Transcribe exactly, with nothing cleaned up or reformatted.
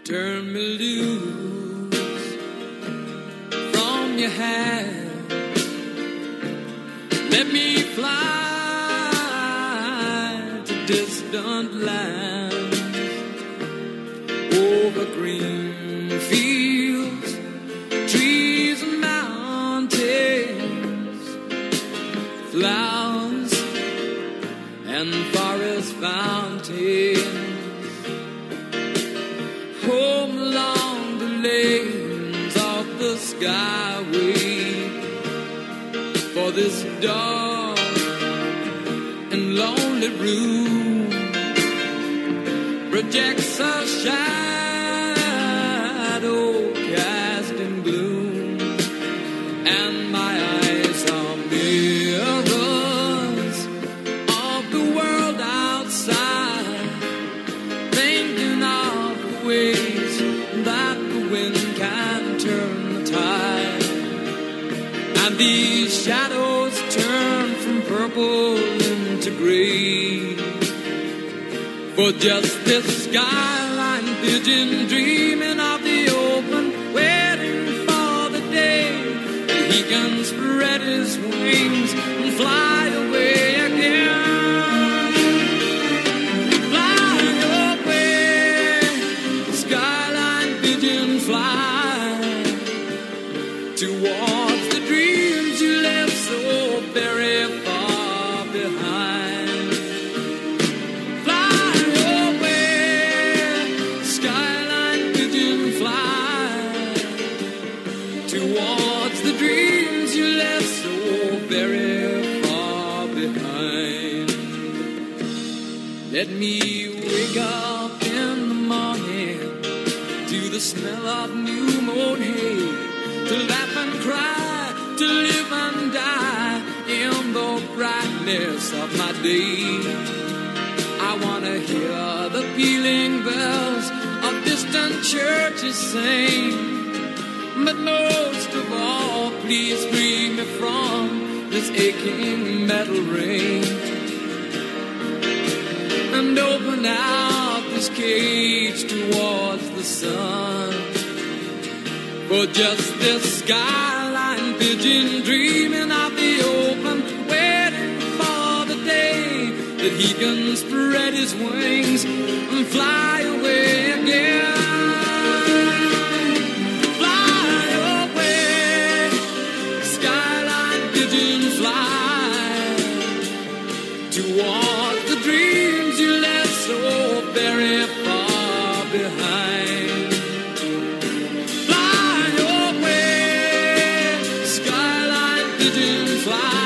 turn me loose from your hand. Let me fly to distant lands, over green fields, trees and mountains, flowers and forest fountains, home along the lanes of the skyway. For this dark and lonely room projects a shadow cast in gloom, and my eyes are mirrors of the world outside, thinking of the ways that the wind can turn the tide. And these shadows turn from purple into gray, for just this skyline pigeon dreaming of the open, waiting for the day that he can spread his wings and fly away again. Fly away, skyline pigeon, fly towards the dreams you left so very far behind. Fly away, skyline pigeon, fly towards the dreams you left so very far behind. Let me wake up in the morning to the smell of new mown hay, to laugh and cry, to live and die in the brightness of my day. I want to hear the pealing bells of distant churches sing, but most of all, please free me from this aching metal ring, and open out this cage towards the sun. For just this skyline pigeon dreaming of the open, waiting for the day that he can spread his wings and fly away again. Fly away, skyline pigeon, fly towards the dreams you left so very far behind. Fly,